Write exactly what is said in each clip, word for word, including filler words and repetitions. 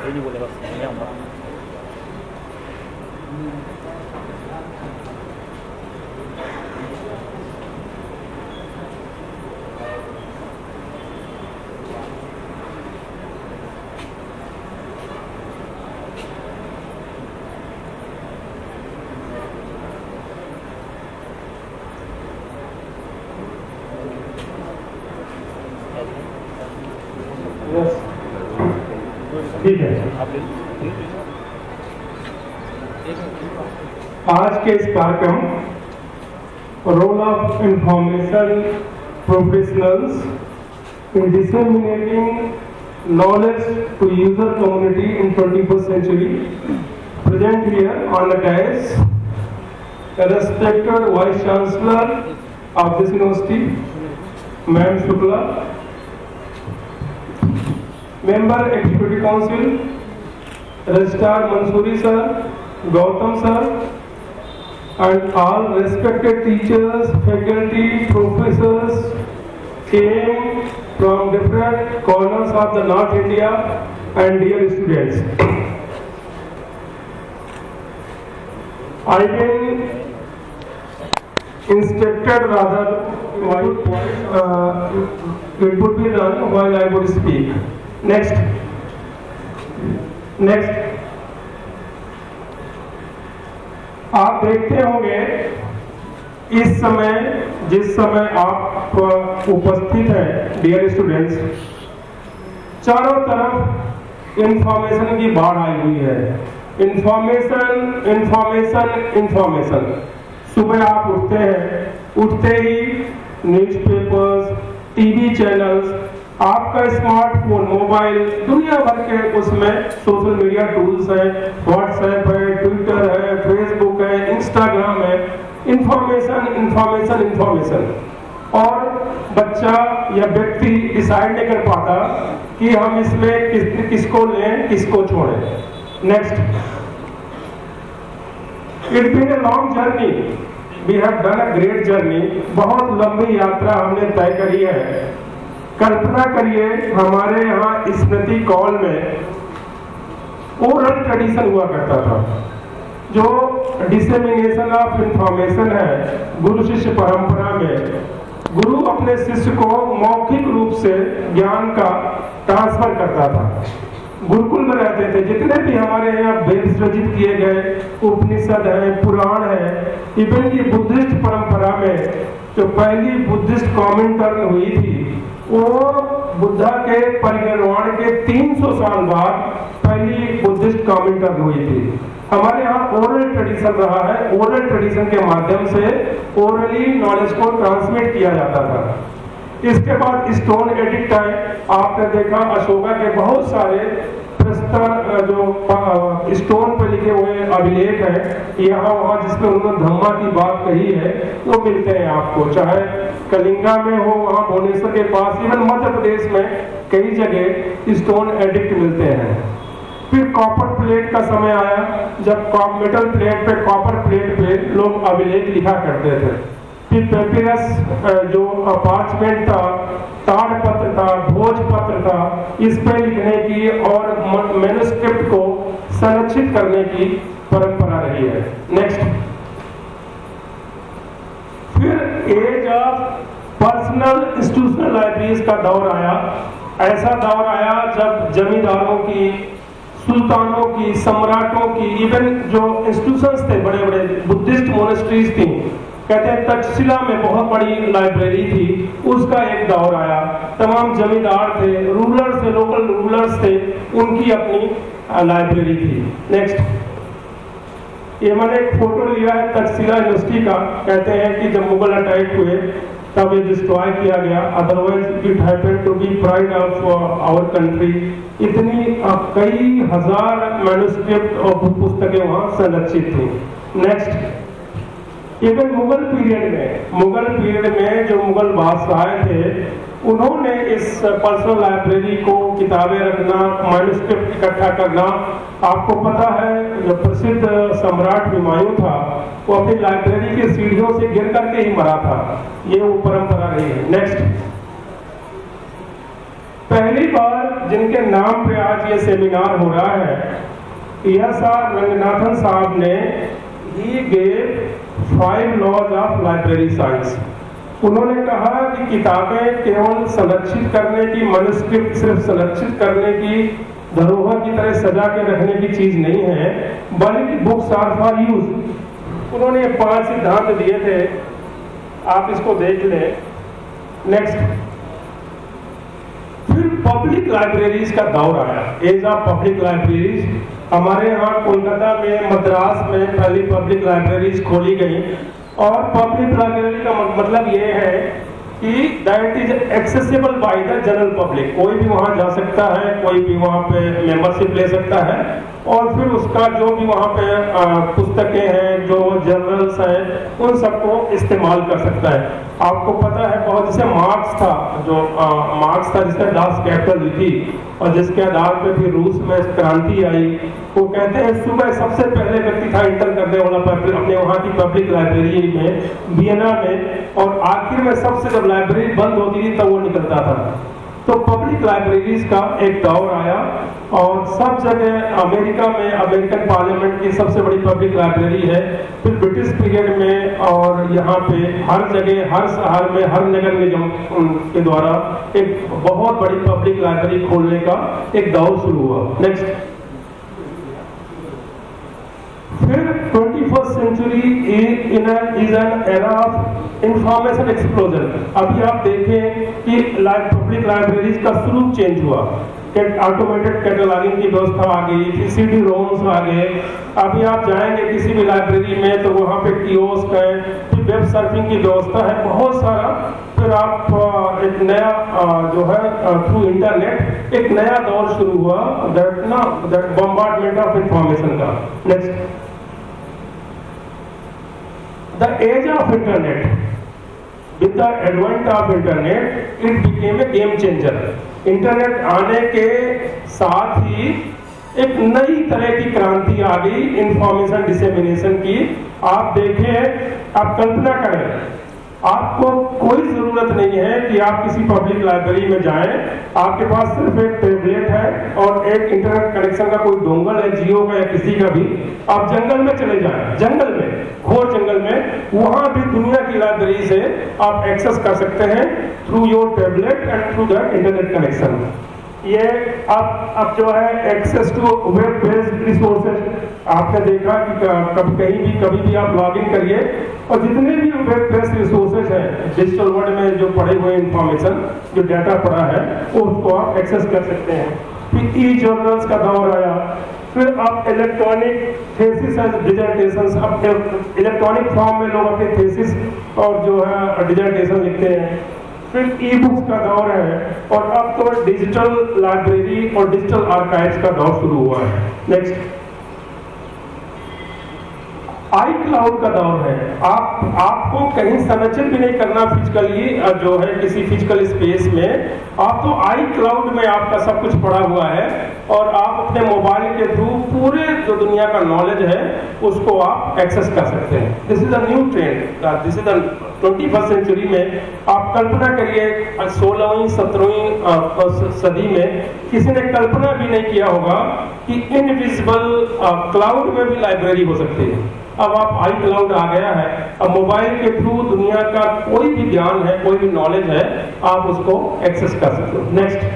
नहीं बोलेगा, मैं आऊँगा। ठीक है, आज के इस कार्यक्रम role of information professionals in disseminating knowledge to user community in twenty first century present here on the dais respected vice chancellor of this university ma'am Shukla, Member Executive Council, Registrar Mansoori sir, Gautam sir, and all respected teachers, faculty, professors came from different corners of the North India and dear students. I will instructed rather while uh, it would be done while I would speak. Next next आप देखते होंगे इस समय जिस समय आप उपस्थित हैं डियर स्टूडेंट्स, चारों तरफ इंफॉर्मेशन की बाढ़ आई हुई है। इंफॉर्मेशन इंफॉर्मेशन इंफॉर्मेशन सुबह आप उठते हैं, उठते ही न्यूज़पेपर्स, टीवी चैनल्स, आपका स्मार्टफोन, मोबाइल, दुनिया भर के उसमें सोशल मीडिया टूल्स हैं, व्हाट्सएप है, ट्विटर है, फेसबुक है, इंस्टाग्राम है, इंफॉर्मेशन इंफॉर्मेशन इंफॉर्मेशन। और बच्चा या व्यक्ति डिसाइड नहीं कर पाता कि हम इसमें किस, किसको लें, किसको छोड़ें। Next, it been a long journey, we have done a great journey, बहुत लंबी यात्रा हमने तय करी है। कल्पना करिए हमारे यहाँ स्मृति कॉल में ओरल ट्रेडिशन हुआ करता था, जो डिसेमिनेशन ऑफ इंफॉर्मेशन है। गुरु शिष्य परंपरा में गुरु अपने शिष्य को मौखिक रूप से ज्ञान का ट्रांसफर करता था। गुरुकुल में रहते थे, जितने भी हमारे यहाँ वेद रचित किए गए उपनिषद है, पुराण है, इवन की बुद्धिस्ट परंपरा में जो पहली बुद्धिस्ट कमेंटरी हुई थी वो बुद्धा के परिनिर्वाण के तीन सौ साल बाद पहली बुद्धिस्ट कमेंटरी हुई थी। हमारे यहाँ ओरल ट्रेडिशन रहा है, ओरल ट्रेडिशन के माध्यम से ओरली नॉलेज को ट्रांसमिट किया जाता था। इसके बाद स्टोन एडिक्ट आए, आपने देखा अशोका के बहुत सारे प्रस्तर जो स्टोन पर लिखे हुए अभिलेख हैं यहाँ वहाँ, जिसमें उन्होंने धम्मा की बात कही है, वो मिलते हैं आपको, चाहे कलिंगा में हो, वहाँ भुवनेश्वर के पास, इवन मध्य प्रदेश में कई जगह स्टोन एडिक्ट मिलते हैं। फिर कॉपर प्लेट का समय आया, जब मेटल प्लेट पे, कॉपर प्लेट पे लोग अभिलेख लिखा करते थे। फिर पेपिरस जो पार्चमेंट था, ताड़पत्र था, भोजपत्र था, इस पे लिखने की और मैन्युस्क्रिप्ट को संरक्षित करने की परंपरा रही है। नेक्स्ट, फिर age of personal institutional libraries का दौर आया। ऐसा दौर आया जब जमींदारों की, सुल्तानों की, सम्राटों की, इवन जो इंस्टीट्यूशंस थे, बड़े बड़े बुद्धिस्ट मोनेस्ट्रीज थी, कहते हैं तक्षशिला में बहुत बड़ी लाइब्रेरी थी, उसका एक दौर आया। तमाम जमींदार थे, रूलर्स थे, लोकल रूलर्स थे, उनकी अपनी लाइब्रेरी थी। नेक्स्ट, ये मैंने एक फोटो लिया है तक्षशिला यूनिवर्सिटी का। कहते हैं कि जब मुगल अटैक हुए तब ये डिस्ट्रॉय किया गया, otherwise it happened to be pride of our country. इतनी कई हजार मैन्युस्क्रिप्ट और पुस्तकें वहाँ संरक्षित थी। नेक्स्ट, इवन मुगल पीरियड में मुगल पीरियड में जो मुगल बादशाह थे, उन्होंने इस पर्सनल लाइब्रेरी को, किताबें रखना, मैन्युस्क्रिप्ट इकट्ठा करना, आपको पता है जो प्रसिद्ध सम्राट हुमायूं था वो अपनी लाइब्रेरी की सीढ़ियों से गिर करके ही मरा था। ये वो परंपरा रही है। नेक्स्ट, पहली बार जिनके नाम पे आज ये सेमिनार हो रहा है, एस आर रंगनाथन साहब ने ही gave five laws of library science. उन्होंने कहा कि किताबें केवल संरक्षित करने की, मनुस्क्रिप्ट सिर्फ संरक्षित करने की, धरोहर की तरह सजा के रखने की चीज नहीं है, बल्कि बुक्स आर फॉर यूज। उन्होंने पांच सिद्धांत दिए थे, आप इसको देख लें। नेक्स्ट, फिर पब्लिक लाइब्रेरीज का दौर आया, एज ऑफ पब्लिक लाइब्रेरीज। हमारे यहाँ कोलकाता में, मद्रास में पहली पब्लिक लाइब्रेरीज खोली गई, और पब्लिक लाइब्रेरी का मतलब ये है कि that is accessible by the general public. कोई भी वहां जा सकता है, कोई भी वहां पे मेंबरशिप ले सकता है, और फिर उसका जो भी वहां पे पुस्तकें हैं, जो जर्नल्स हैं, उन सबको इस्तेमाल कर सकता है। आपको पता है बहुत, जैसे मार्क्स था, जो आ, मार्क्स था जिसने दास कैपिटल लिखी, और जिसके आधार पे फिर रूस में क्रांति आई। वो कहते हैं सुबह सबसे पहले व्यक्ति था इंटर करने वाला अपने वहाँ की पब्लिक लाइब्रेरी में, वियना में, और आखिर में सबसे जब लाइब्रेरी बंद होती थी तब वो निकलता था। तो पब्लिक लाइब्रेरीज का एक दौर आया, और सब जगह अमेरिका में अमेरिकन पार्लियामेंट की सबसे बड़ी पब्लिक लाइब्रेरी है। फिर ब्रिटिश पीरियड में, और यहाँ पे हर जगह, हर शहर में, हर नगर निगम के द्वारा एक बहुत बड़ी पब्लिक लाइब्रेरी खोलने का एक दौर शुरू हुआ। नेक्स्ट, फिर twenty first century is an era of information explosion. अभी आप देखें कि पब्लिक लाइब्रेरीज का स्वरूप चेंज हुआ, ऑटोमेटेड कैटलॉगिंग की व्यवस्था आ गई, फिर सीडी रोम्स आ गए। अभी आप जाएंगे किसी भी लाइब्रेरी में तो वहाँ पे कियोस्क है, फिर वेब सर्फिंग की व्यवस्था है, बहुत सारा। फिर आप एक नया जो है थ्रू इंटरनेट एक नया दौर शुरू हुआ, दैट ना दैट बम्बार्डमेंट ऑफ इंफॉर्मेशन का। Next, the age of internet, with the advent of internet, it became a game changer. Internet आने के साथ ही एक नई तरह की क्रांति आ गई इंफॉर्मेशन डिसेमिनेशन की। आप देखें, आप कल्पना करें, आपको कोई जरूरत नहीं है कि आप किसी पब्लिक लाइब्रेरी में जाएं, आपके पास सिर्फ एक टैबलेट है और एक इंटरनेट कनेक्शन का कोई डोंगल है, जियो का या किसी का भी। आप जंगल में चले जाएं, जंगल में, घोर जंगल में, वहां भी दुनिया की लाइब्रेरी से आप एक्सेस कर सकते हैं through your tablet and through the internet connection. ये अब अब जो है access to web based resources, आपने देखा कि कभी कहीं भी कभी भी आप लॉग इन करिए, और जितने भी वेब बेस्ड रिसोर्सेज हैं डिजिटल वर्ल्ड में, जो पड़े हुए इंफॉर्मेशन, जो डाटा पड़ा है, वो उसको आप एक्सेस कर सकते हैं। फिर ई जर्नल्स का दौर आया, फिर आप इलेक्ट्रॉनिक थेसिस एंड डिजर्टेशंस, अब इलेक्ट्रॉनिक फॉर्म में लोग अपने थेसिस और जो है डिजर्टेशन लिखते हैं। फिर ई बुक्स का दौर है, और अब तो डिजिटल लाइब्रेरी और डिजिटल आर्काइव्स का दौर शुरू हुआ है। नेक्स्ट, आई क्लाउड का दौर है। आप आपको कहीं संरक्षित भी नहीं करना फिजिकली, जो है किसी फिजिकल स्पेस में, आप तो आई क्लाउड में आपका सब कुछ पड़ा हुआ है, और आप अपने मोबाइल के थ्रू पूरे जो दुनिया का नॉलेज है उसको आप एक्सेस कर सकते हैं। This is a new trend, this is the twenty first century में। आप कल्पना करिए, सोलहवीं सत्रहवीं सदी में किसी ने कल्पना भी नहीं किया होगा कि इनविजिबल क्लाउड में भी लाइब्रेरी हो सकती है। अब आप आई क्लाउड आ गया है, अब मोबाइल के थ्रू दुनिया का कोई भी ज्ञान है, कोई भी नॉलेज है, आप उसको एक्सेस कर सकते हो। नेक्स्ट,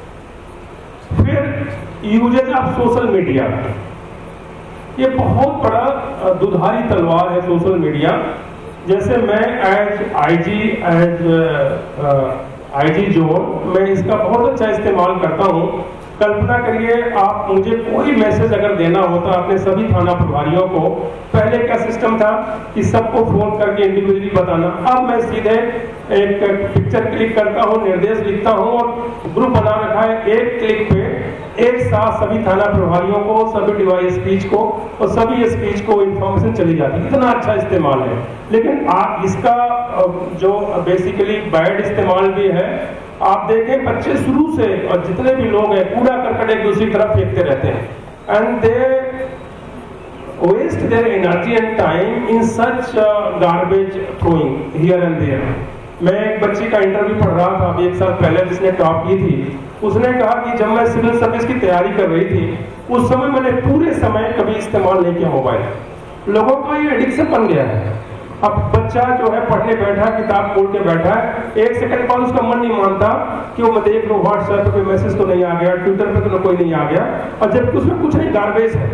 फिर यूजेज ऑफ सोशल मीडिया। ये बहुत बड़ा दुधारी तलवार है सोशल मीडिया। जैसे मैं as IG as IG zone मैं इसका बहुत अच्छा इस्तेमाल करता हूँ। कल्पना करिए, आप मुझे कोई मैसेज अगर देना होता अपने सभी थाना प्रभारियों को, पहले क्या सिस्टम था कि सबको फोन करके इंडिविजुअली बताना। अब मैं सीधे एक पिक्चर क्लिक करता हूँ, निर्देश लिखता हूँ, और ग्रुप बना रखा है, एक क्लिक पे एक साथ सभी थाना प्रभारियों को, सभी डिवाइस स्पीच को और सभी स्पीच को इन्फॉर्मेशन चली जाती है। इतना अच्छा इस्तेमाल है। लेकिन आप इसका जो बेसिकली बैड इस्तेमाल भी है, आप देखें बच्चे शुरू से और जितने भी लोग हैं कूड़ा करकट एक दूसरी तरफ फेंकते रहते हैं, and they waste their energy and time in such garbage throwing here and there. मैं एक बच्ची का इंटरव्यू पढ़ रहा था अभी एक साल पहले, जिसने टॉप की थी, उसने कहा कि जब मैं सिविल सर्विस की तैयारी कर रही थी उस समय मैंने पूरे समय कभी इस्तेमाल नहीं किया मोबाइल। लोगों का ये एडिक्शन बन गया है। अब बच्चा जो है पढ़ने बैठा, किताब खोल के बैठा है, एक सेकंड बाद उसका मन नहीं मानता कि वो मैं देख लूँ व्हाट्सएप पे मैसेज तो नहीं आ गया, ट्विटर पे तो कोई नहीं आ गया, और जबकि उसमें कुछ नहीं, गार्बेज है।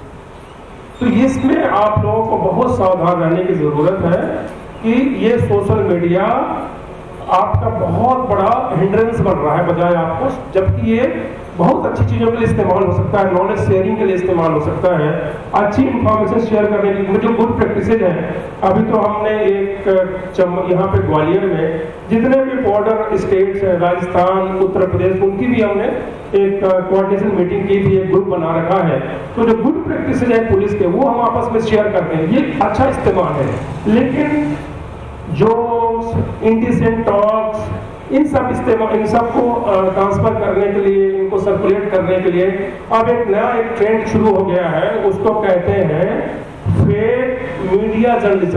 तो इसमें आप लोगों को बहुत सावधान रहने की जरूरत है कि ये सोशल मीडिया आपका बहुत बड़ा हिंड्रेंस बन रहा है बजाय आपको, जबकि ये बहुत अच्छी चीजों के लिए इस्तेमाल हो सकता है, नॉलेज शेयरिंग के लिए इस्तेमाल हो सकता है, अच्छी इंफॉर्मेशन शेयर करने की जो गुड प्रैक्टिसेज हैं। अभी तो हमने एक यहाँ पे ग्वालियर में जितने भी बॉर्डर स्टेट्स हैं, राजस्थान, उत्तर प्रदेश, उनकी भी हमने एक कोऑर्डिनेशन मीटिंग की थी, एक ग्रुप बना रखा है। तो जो गुड प्रैक्टिसेज है पुलिस के वो हम आपस में शेयर करते हैं, ये अच्छा इस्तेमाल है। लेकिन जो इंडिसेंट टॉक्स, इन सब इस्तेमाल, इन सब को ट्रांसफर करने के लिए, इनको सर्कुलेट करने के लिए अब एक नया एक ट्रेंड शुरू हो गया है, उसको कहते हैं fake media journalism.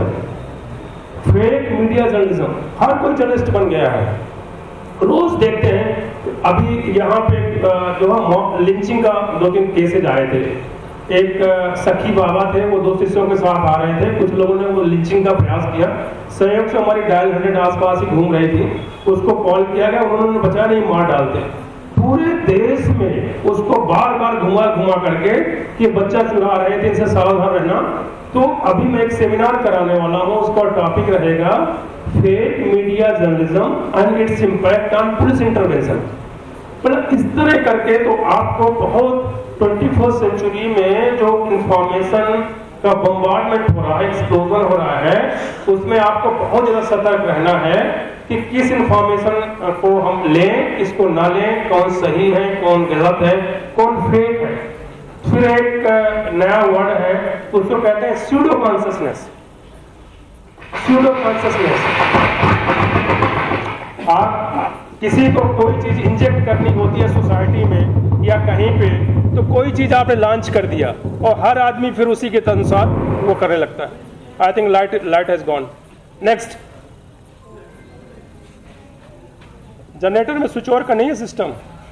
Fake media journalism, हर कोई जर्नलिस्ट बन गया है। रोज देखते हैं, अभी यहाँ पे जो है लिंचिंग का दो तीन केसेज आए थे। एक सखी बाबा थे, वो दो शिष्यों के साथ आ रहे थे, कुछ लोगों ने वो लिंचिंग का प्रयास किया। संयोग से हमारी डायल हंड्रेड आसपास ही घूम रही थी, उसको कॉल किया गया, उन्होंने बचा नहीं, मार डालते। पूरे देश में उसको बार बार घुमा घुमा करके कि बच्चा चुरा रहे थे, इनसे सावधान रहना। तो अभी मैं एक सेमिनार कराने वाला हूँ, उसका टॉपिक रहेगा fake media journalism and its impact on police intervention. मतलब इस तरह करके तो आपको बहुत ट्वेंटी फर्स्ट सेंचुरी में जो इंफॉर्मेशन का बम्बार्डमेंट हो रहा है, एक्सप्लोजन हो रहा है, उसमें आपको बहुत ज्यादा सतर्क रहना है कि किस इंफॉर्मेशन को हम लें, किसको ना लें, कौन सही है, कौन गलत है, कौन फेक है। फिर एक नया वर्ड है, उसको कहते हैं स्यूडो कॉन्शियसनेस। स्यूडो कॉन्शियसनेस, आप किसी को कोई चीज इंजेक्ट करनी होती है सोसाइटी में या कहीं पे, तो कोई चीज आपने लॉन्च कर दिया और हर आदमी फिर उसी के अनुसार वो करने लगता है। I think light light has gone. Next, generator में स्विच ओवर का नहीं है सिस्टम।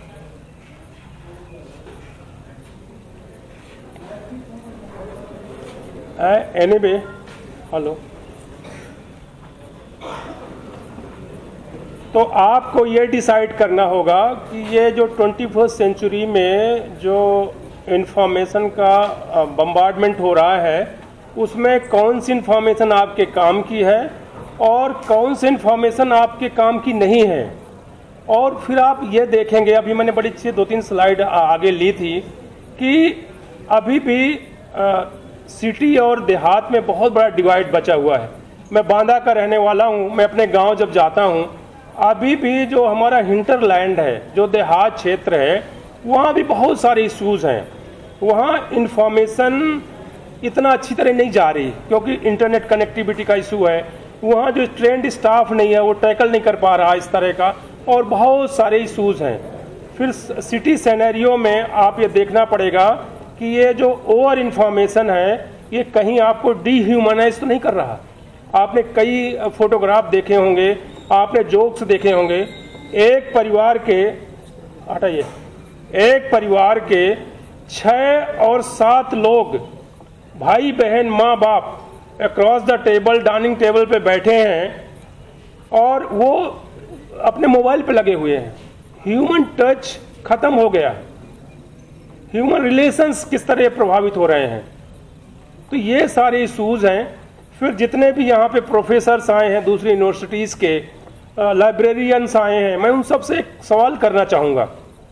Anyway, hello. तो आपको ये डिसाइड करना होगा कि ये जो ट्वेंटी फर्स्ट सेंचुरी में जो इंफॉर्मेशन का बम्बार्डमेंट हो रहा है, उसमें कौन सी इंफॉर्मेशन आपके काम की है और कौन सी इंफॉर्मेशन आपके काम की नहीं है। और फिर आप ये देखेंगे, अभी मैंने बड़ी अच्छी दो तीन स्लाइड आगे ली थी कि अभी भी आ, सिटी और देहात में बहुत बड़ा डिवाइड बचा हुआ है। मैं बांदा का रहने वाला हूँ, मैं अपने गांव जब जाता हूँ, अभी भी जो हमारा हिंटरलैंड है, जो देहात क्षेत्र है, वहाँ भी बहुत सारे इश्यूज हैं। वहाँ इंफॉर्मेशन इतना अच्छी तरह नहीं जा रही क्योंकि इंटरनेट कनेक्टिविटी का इशू है। वहाँ जो ट्रेंड स्टाफ नहीं है वो टैकल नहीं कर पा रहा इस तरह का, और बहुत सारे इश्यूज हैं। फिर सिटी सिनेरियो में आप ये देखना पड़ेगा कि ये जो ओवर इंफॉर्मेशन है ये कहीं आपको डीह्यूमनाइज तो नहीं कर रहा। आपने कई फोटोग्राफ देखे होंगे, आपने जोक्स देखे होंगे। एक परिवार के हटाइए एक परिवार के छः और सात लोग, भाई बहन माँ बाप, across the table dining table पे बैठे हैं और वो अपने मोबाइल पे लगे हुए हैं। ह्यूमन टच खत्म हो गया। ह्यूमन रिलेशंस किस तरह प्रभावित हो रहे हैं। तो ये सारे इशूज हैं। फिर जितने भी यहाँ पे प्रोफेसर्स आए हैं दूसरी यूनिवर्सिटीज़ के, लाइब्रेरियंस आए हैं, मैं उन सब से एक सवाल करना चाहूँगा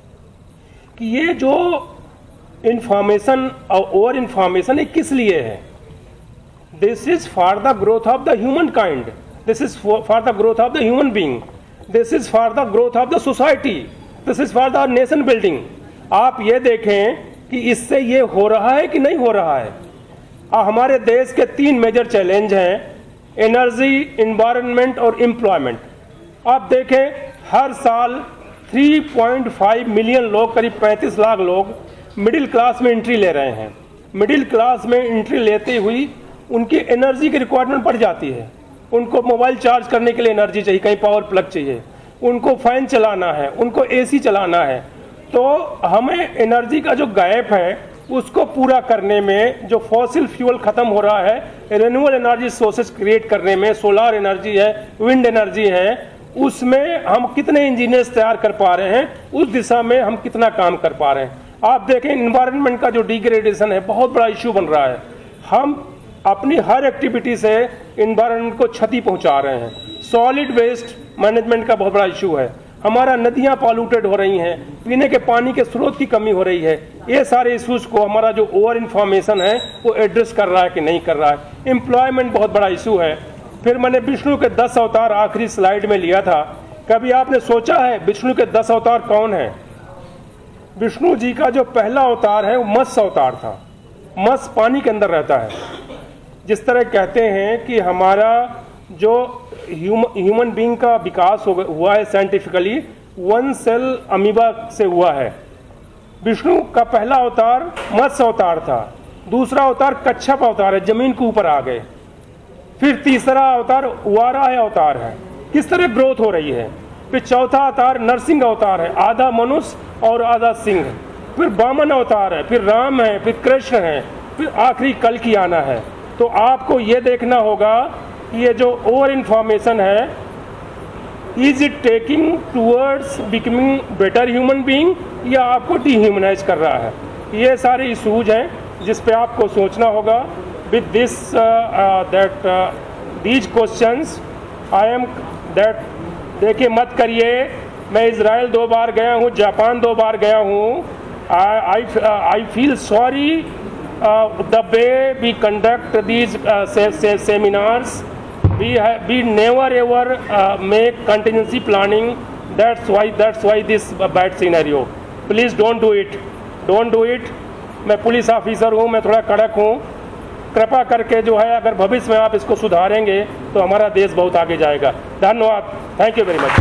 कि ये जो इंफॉर्मेशन और ओवर इंफॉर्मेशन ये किस लिए है। This is for the growth of the human kind, this is for the growth of the human being, this is for the growth of the society, this is for the nation building. आप ये देखें कि इससे ये हो रहा है कि नहीं हो रहा है। आ, हमारे देश के तीन मेजर चैलेंज हैं, एनर्जी, इन्वायरमेंट और एम्प्लॉयमेंट। आप देखें हर साल तीन पॉइंट पाँच मिलियन लोग, करीब पैंतीस लाख लोग मिडिल क्लास में एंट्री ले रहे हैं। मिडिल क्लास में एंट्री लेते हुई उनकी एनर्जी की रिक्वायरमेंट बढ़ जाती है। उनको मोबाइल चार्ज करने के लिए एनर्जी चाहिए, कहीं पावर प्लग चाहिए। उनको फैन चलाना है, उनको एसी चलाना है। तो हमें एनर्जी का जो गैप है उसको पूरा करने में, जो फॉसिल फ्यूल खत्म हो रहा है, रिन्यूएबल एनर्जी सोर्सेस क्रिएट करने में, सोलार एनर्जी है, विंड एनर्जी है, उसमें हम कितने इंजीनियर्स तैयार कर पा रहे हैं, उस दिशा में हम कितना काम कर पा रहे हैं। आप देखें इन्वायरमेंट का जो डिग्रेडेशन है बहुत बड़ा इश्यू बन रहा है। हम अपनी हर एक्टिविटी से इन्वायरमेंट को क्षति पहुंचा रहे हैं। सॉलिड वेस्ट मैनेजमेंट का बहुत बड़ा इश्यू है। हमारा नदियां पॉल्यूटेड हो रही हैं, पीने के पानी के स्रोत की कमी हो रही है। ये सारे इश्यूज को हमारा जो ओवर इन्फॉर्मेशन है वो एड्रेस कर रहा है कि नहीं कर रहा है। एम्प्लॉयमेंट बहुत बड़ा इशू है। फिर मैंने विष्णु के दस अवतार आखिरी स्लाइड में लिया था। कभी आपने सोचा है विष्णु के दस अवतार कौन है? विष्णु जी का जो पहला अवतार है वो मत्स्य अवतार था। मत्स्य पानी के अंदर रहता है। जिस तरह कहते हैं कि हमारा जो ह्यूमन बीइंग का विकास हुआ है साइंटिफिकली वन सेल अमीबा से हुआ है। विष्णु का पहला अवतार मत्स्य अवतार था। दूसरा अवतार कच्छप अवतार है, जमीन के ऊपर आ गए। फिर तीसरा अवतार वाराह अवतार है, किस तरह ग्रोथ हो रही है। फिर चौथा अवतार नरसिंह अवतार है, आधा मनुष्य और आधा सिंह। फिर वामन अवतार है, फिर राम है, फिर कृष्ण है, फिर आखिरी कल की आना है। तो आपको ये देखना होगा कि ये जो ओवर इन्फॉर्मेशन है, is it taking towards becoming better human being या आपको डिह्यूमनाइज कर रहा है। ये सारे इशूज हैं जिस पे आपको सोचना होगा। With this that these questions I am that देखिए मत करिए। मैं इजराइल दो बार गया हूँ, जापान दो बार गया हूँ। I I feel sorry the way we conduct these seminars. We have, we never ever uh, make contingency planning. That's why that's why this bad scenario. Please don't do it. Don't do it. मैं police officer हूँ, मैं थोड़ा कड़क हूँ। कृपा करके जो है अगर भविष्य में आप इसको सुधारेंगे तो हमारा देश बहुत आगे जाएगा। धन्यवाद। Thank you very much.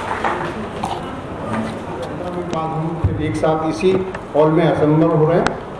एक साथ इसी हॉल में असेंबल हो रहे हैं।